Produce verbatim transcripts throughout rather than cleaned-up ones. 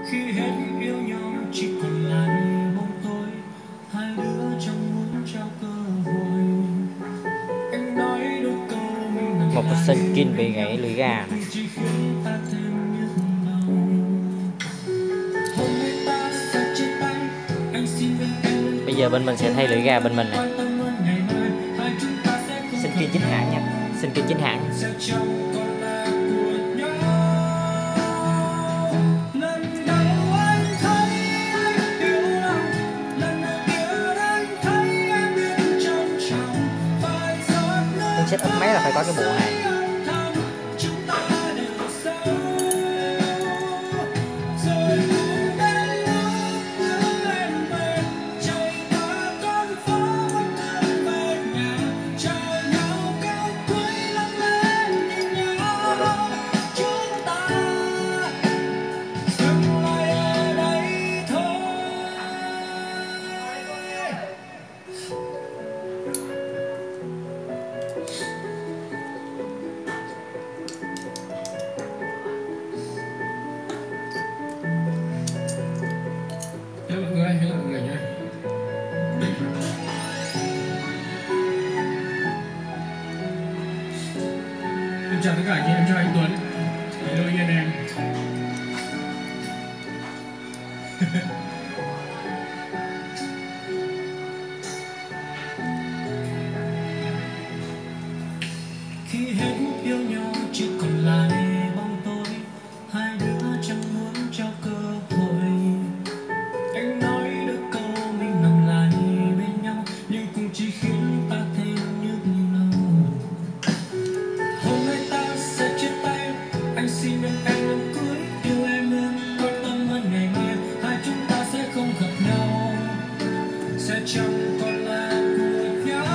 khi hết yêu nhau chỉ còn lại bóng tối, hai đứa chẳng muốn trao cơ hội. Anh nói đôi câu mình nặng Một lại skin bị gãy lưỡi gà này. chỉ khiến ta thêm nhức đầu. Hôm nay ta sẽ chia tay, anh xin bên em. Bây giờ bên mình sẽ thay lưỡi gà bên mình này. Skin chính hãng nha, skin chính hãng. Setup máy là phải có cái bộ này. Hello mọi người, hello mọi người nha. Em chào tất cả anh chị, em chào anh Tuấn. Hello anh em. Khi hết yêu nhau chỉ còn lại bóng tối, hai đứa chẳng muốn trao cơ hội. Anh nói đôi câu mình nằm lại bên nhau, nhưng cũng chỉ khiến ta thêm nhức đầu. Hôm nay ta sẽ chia tay, anh xin em em lần cuối yêu em hơn, quan tâm hơn ngày mai. Hai chúng ta sẽ không gặp nhau, sẽ chẳng còn là của nhau.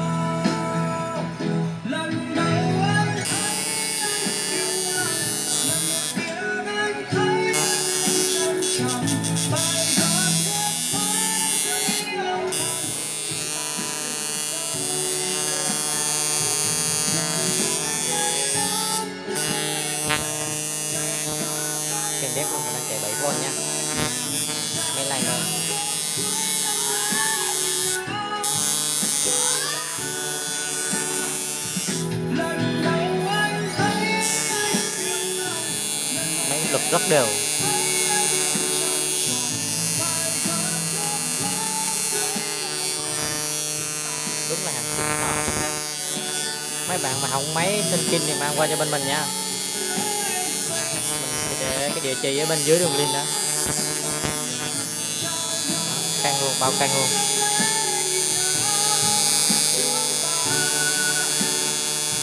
Lần đầu anh thấy anh yêu em, lần đầu tiên anh thấy anh trân trọng. Bài hát viết với yêu Kèm đép không, mình đang chạy bảy vôn nha. Mấy này nữa. Máy lực rất đều. Đúng là hàng xịn sò. Mấy bạn mà không máy xin skin thì mang qua cho bên mình nha. Mình sẽ để cái địa chỉ ở bên dưới đường link đó. Căng luôn, bao căng luôn.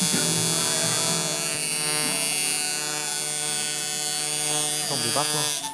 Không bị bóc luôn.